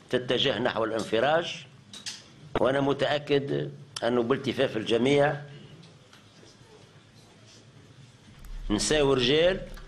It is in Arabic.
تتجه نحو الانفراج، وأنا متأكد أنه بالتفاف الجميع نساء ورجال